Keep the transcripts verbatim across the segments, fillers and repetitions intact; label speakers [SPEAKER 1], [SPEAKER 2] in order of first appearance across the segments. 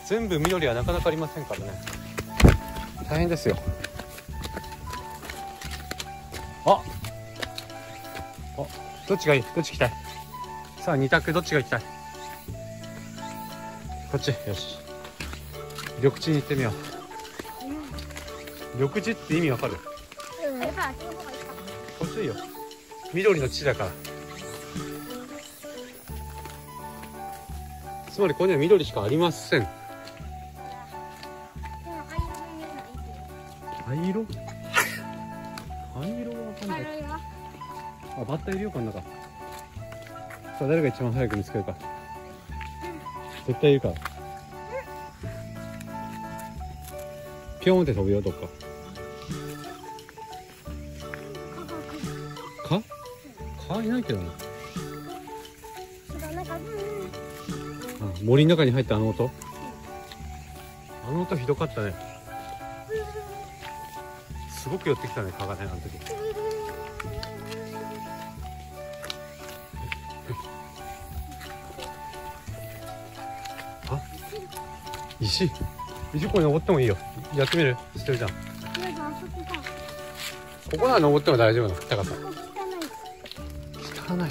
[SPEAKER 1] 全部緑はなかなかありませんからね。大変ですよ。ああ、どっちがいい？どっち行きたい？さあに択、どっちが行きたい？こっち。よし、緑地に行ってみよう。緑地って意味わかる？
[SPEAKER 2] うん、やっぱ
[SPEAKER 1] こっちいいよ、緑の地だから。つまりここには緑しかありません。灰色？灰色はわかんない。あ、バッタいるよこの中。さあ誰が一番早く見つけるか。絶対いるから。ピョーンって飛ぶよ、どっか。か？蚊いないけどね。あ、森の中に入ったあの音。あの音ひどかったね。すごく寄ってきたね、蚊がね、あの時。あ、石。石ここに登ってもいいよ。やってみる？知ってるじゃん。ここなら登っても大丈夫なの、高さ。汚い。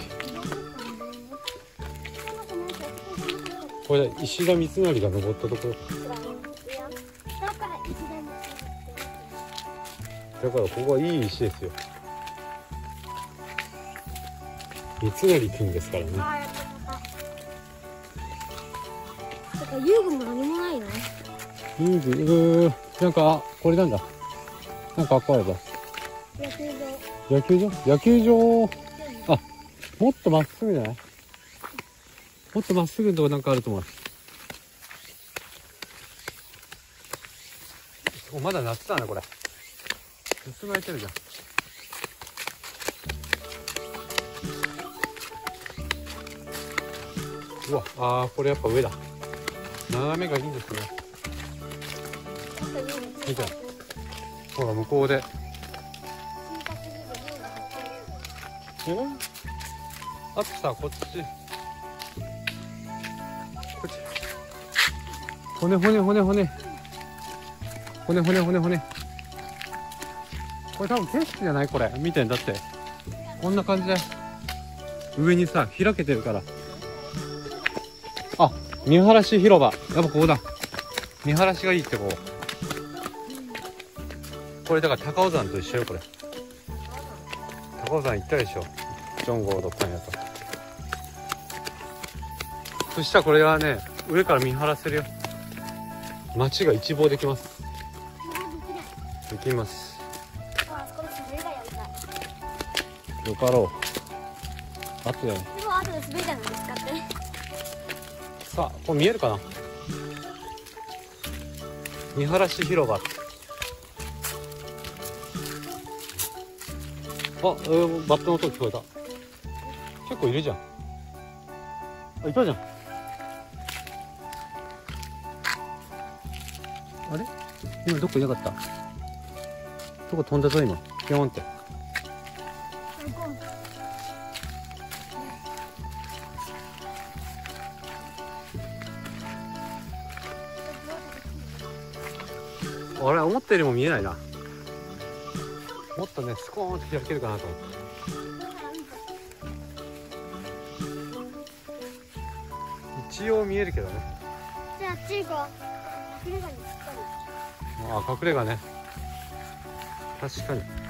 [SPEAKER 1] これ石田三成が登ったところ。だからここはいい石ですよ。三成君ですからね。
[SPEAKER 2] だから遊具も何もないの？
[SPEAKER 1] 遊具、うー、なんか、あ、これなんだ。なんかあっこあるぞ。
[SPEAKER 2] 野球場。
[SPEAKER 1] 野球場？野球場。あ、もっとまっすぐじゃない？もっとまっすぐのとこなんかあると思う。お、まだ夏だねこれ。薄がいてるじゃん。うわ、あー、これやっぱ上だ。眺めがいいんですね。見て、ほら向こうで。え？あとさ、こっち。こっち。骨骨骨骨。骨骨骨骨。これ多分景色じゃない？これ見てんだって。こんな感じで上にさ開けてるから。あ、見晴らし広場。やっぱここだ。見晴らしがいいってこう。これだから高尾山と一緒よこれ。高尾山行ったでしょ。ジョンゴードったんやと。そしたらこれはね、上から見晴らせるよ。街が一望できます。できます。よかろう。あとやね。
[SPEAKER 2] でも後で滑り台の見つかって。
[SPEAKER 1] さあ、これ見えるかな。見晴らし広場。あ、えー、バットの音聞こえた。結構いるじゃん。あ、いたじゃん。あれ？今どこいなかった？どこ飛んだぞ今。ピョーンって。あれ、思ったよりも見えないな。もっとね、スコーンって開けるかなと思って。一応見えるけどね。
[SPEAKER 2] じゃああっち行こう。隠れ家にしっかり。
[SPEAKER 1] ああ、隠れ家ね。確かに。